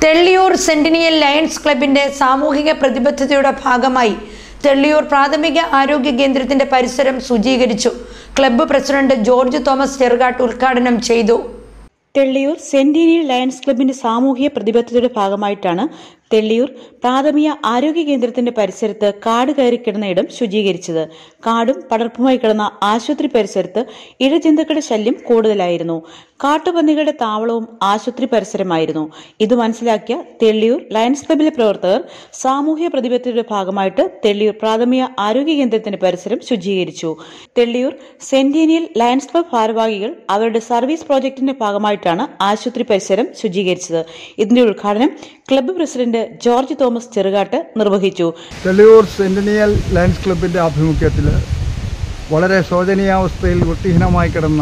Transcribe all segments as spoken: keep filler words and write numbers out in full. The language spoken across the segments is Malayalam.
തെള്ളിയൂർ സെന്റിനിയൽ ലയൺസ് ക്ലബിന്റെ സാമൂഹിക പ്രതിബദ്ധതയുടെ ഭാഗമായി തെള്ളിയൂർ പ്രാഥമിക ആരോഗ്യ കേന്ദ്രത്തിന്റെ പരിസരം ശുചീകരിച്ചു. Club president George Thomas Cherukattu ഉദ്ഘാടനം ചെയ്തു. തെള്ളിയൂർ സെന്റിനിയൽ ലയൺസ് ക്ലബിന്റെ സാമൂഹിക പ്രതിബദ്ധതയുടെ ഭാഗമായിട്ടാണ് തെള്ളിയൂർ പ്രാഥമിക ആരോഗ്യ കേന്ദ്രത്തിന്റെ പരിസരത്ത് കാട് കയറി കിടന്ന ഇടം ശുചീകരിച്ചത്. കാടും പടർപ്പുമായി കിടന്ന ആശുപത്രി പരിസരത്ത് ഇഴജന്തുക്കളുടെ ശല്യം കൂടുതലായിരുന്നു. കാട്ടുപന്നികളുടെ താവളവും ആശുപത്രി പരിസരമായിരുന്നു. ഇത് മനസ്സിലാക്കിയ തെള്ളിയൂർ ലയൺസ് ക്ലബിലെ പ്രവർത്തകർ സാമൂഹ്യ പ്രതിബദ്ധതയുടെ ഭാഗമായിട്ട് തെള്ളിയൂർ പ്രാഥമിക ആരോഗ്യ കേന്ദ്രത്തിന്റെ പരിസരം ശുചീകരിച്ചു. തെള്ളിയൂർ സെന്റിനിയൽ ലയൺസ് ക്ലബ് ഭാരവാഹികൾ അവരുടെ സർവീസ് പ്രോജക്ടിന്റെ ഭാഗമായിട്ടാണ് ആശുപത്രി പരിസരം ശുചീകരിച്ചത്. ഇതിന്റെ ഉദ്ഘാടനം club president George Thomas Cherukattu നിർവഹിച്ചു. തെള്ളിയൂർ സെന്റിനിയൽ ലയൺസ് ക്ലബിന്റെ ആഭിമുഖ്യത്തിൽ വളരെ ശോചനീയാവസ്ഥയിൽ വൃത്തിഹീനമായി കിടന്ന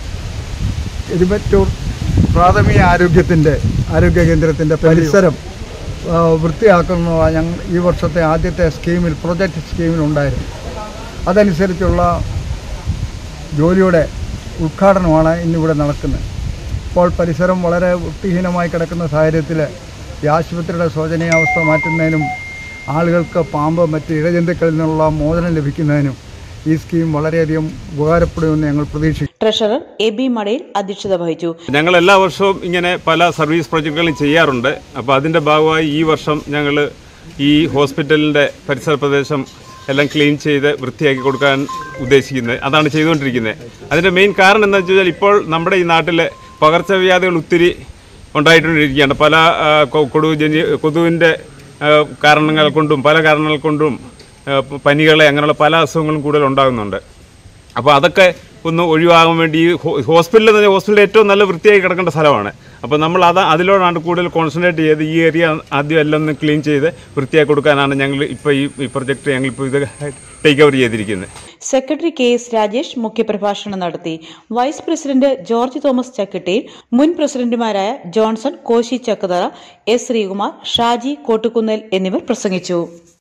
എരിമറ്റൂർ പ്രാഥമിക ആരോഗ്യത്തിൻ്റെ ആരോഗ്യ കേന്ദ്രത്തിൻ്റെ പരിസരം വൃത്തിയാക്കുന്നതാണ് ഞങ്ങൾ ഈ വർഷത്തെ ആദ്യത്തെ സ്കീമിൽ പ്രൊജക്റ്റ് സ്കീമിലുണ്ടായിരുന്നു. അതനുസരിച്ചുള്ള ജോലിയുടെ ഉദ്ഘാടനമാണ് ഇന്നിവിടെ നടക്കുന്നത്. ഇപ്പോൾ പരിസരം വളരെ വൃത്തിഹീനമായി കിടക്കുന്ന സാഹചര്യത്തിൽ ഈ ആശുപത്രിയുടെ ശോചനീയാവസ്ഥ മാറ്റുന്നതിനും ആളുകൾക്ക് പാമ്പ് മറ്റ് ഇഴജന്തുക്കളിൽ നിന്നുള്ള മോചനം ലഭിക്കുന്നതിനും ഈ സ്കീം വളരെയധികം ഉപകാരപ്പെടുമെന്ന് ഞങ്ങൾ പ്രതീക്ഷിക്കുന്നു. ട്രഷറർ എ ബി മടയിൽ അധ്യക്ഷത വഹിച്ചു. ഞങ്ങൾ എല്ലാ വർഷവും ഇങ്ങനെ പല സർവീസ് പ്രൊജക്ടുകളും ചെയ്യാറുണ്ട്. അപ്പോൾ അതിൻ്റെ ഭാഗമായി ഈ വർഷം ഞങ്ങൾ ഈ ഹോസ്പിറ്റലിൻ്റെ പരിസര പ്രദേശം എല്ലാം ക്ലീൻ ചെയ്ത് വൃത്തിയാക്കി കൊടുക്കാൻ ഉദ്ദേശിക്കുന്നത്. അതാണ് ചെയ്തുകൊണ്ടിരിക്കുന്നത്. അതിൻ്റെ മെയിൻ കാരണം എന്താ വെച്ച് കഴിഞ്ഞാൽ ഇപ്പോൾ നമ്മുടെ ഈ നാട്ടിൽ പകർച്ചവ്യാധികൾ ഒത്തിരി ഉണ്ടായിട്ടുകൊണ്ടിരിക്കുകയാണ്. പല കൊതുക് ജനി കൊതുവിൻ്റെ കാരണങ്ങൾ കൊണ്ടും പല കാരണങ്ങൾ കൊണ്ടും പനികളെ അങ്ങനെയുള്ള പല അസുഖങ്ങളും കൂടുതൽ ഉണ്ടാകുന്നുണ്ട്. അപ്പോൾ അതൊക്കെ ഒന്ന് ഒഴിവാകാൻ വേണ്ടി ഈ ഹോസ്പിറ്റലിൽ എന്ന് പറഞ്ഞാൽ ഹോസ്പിറ്റലിൽ ഏറ്റവും നല്ല വൃത്തിയായി കിടക്കേണ്ട സ്ഥലമാണ്. അപ്പോൾ നമ്മൾ അത് അതിലോടാണ് കൂടുതൽ കോൺസെൻട്രേറ്റ് ചെയ്ത് ഈ ഏരിയ ആദ്യം എല്ലാം ഒന്ന് ക്ലീൻ ചെയ്ത് വൃത്തിയാക്കി കൊടുക്കാനാണ് ഞങ്ങൾ ഇപ്പോൾ ഈ പ്രൊജക്ട് ഞങ്ങളിപ്പോൾ ഇത് ടേക്ക് ഓവർ ചെയ്തിരിക്കുന്നത്. സെക്രട്ടറി കെ എസ് രാജേഷ് മുഖ്യപ്രഭാഷണം നടത്തി. Vice president George Thomas Chakkittayil, മുൻ പ്രസിഡന്റുമാരായ ജോൺസൺ, കോശി ചക്കതറ, എസ് ശ്രീകുമാർ, ഷാജി കോട്ടുകുന്നേൽ എന്നിവർ പ്രസംഗിച്ചു.